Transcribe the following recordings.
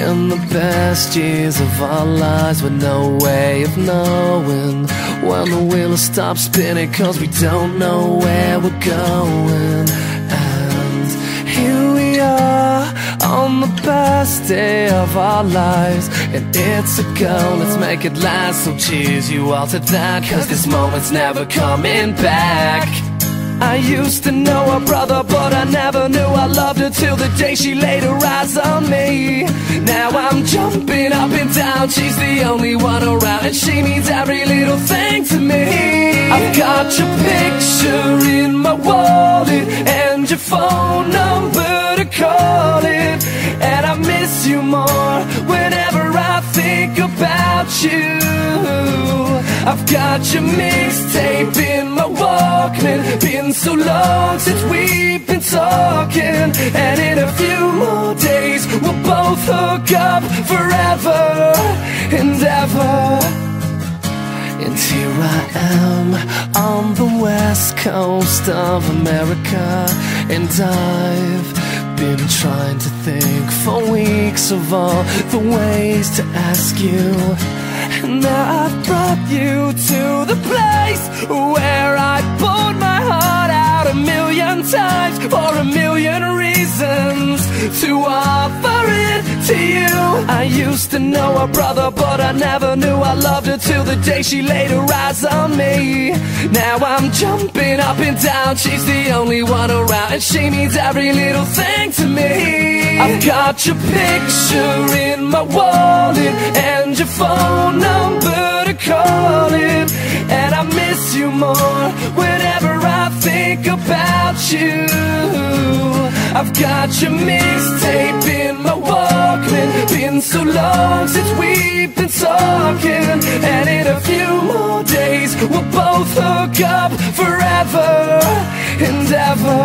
in the best years of our lives, with no way of knowing when the wheel will stop spinning, 'cause we don't know where we're going. And here we are on the best day of our lives, and it's a go, let's make it last. So cheers you all to that, 'cause this moment's never coming back. I used to know her brother, but I never knew I loved her till the day she laid her eyes on me. Now I'm jumping up and down, she's the only one around, and she means every little thing to me. I've got your picture in my wallet and your phone number to call it, and I miss you more whenever I think about you. I've got your mixtape in my Walkman, been so long since we've been talking, and in a few more days we'll both hook up forever and ever. And here I am on the west coast of America, and I've been trying to think for weeks of all the ways to ask you. And now I've brought you to the place where I poured my heart out a million times for a million reasons to offer it to you. I used to know her brother, but I never knew I loved her till the day she laid her eyes on me. Now I'm jumping up and down, she's the only one around, and she means every little thing to me. I've got your picture in my wallet and your phone number to call it, and I miss you more whenever I think about you. I've got your mixtape in my Walkman, been so long since we've been talking, and in a few more days we'll both hook up forever and ever.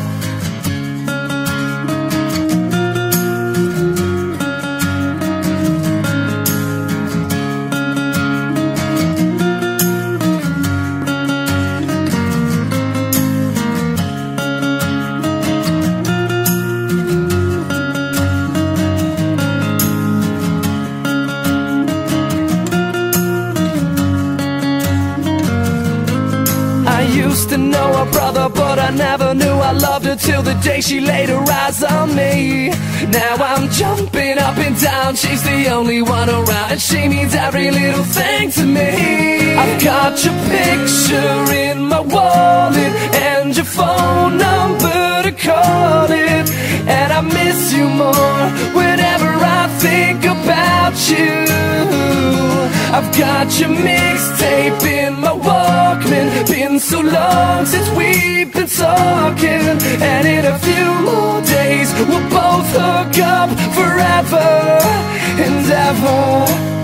I used to know her brother, but I never knew I loved her till the day she laid her eyes on me. Now I'm jumping up and down, she's the only one around, and she means every little thing to me. I've got your picture in my wallet and your phone number to call it, and I miss you more whenever I think about you. I've got your mixtape in my Walkman, been so long since we've been talking, and in a few more days we'll both hook up forever and ever.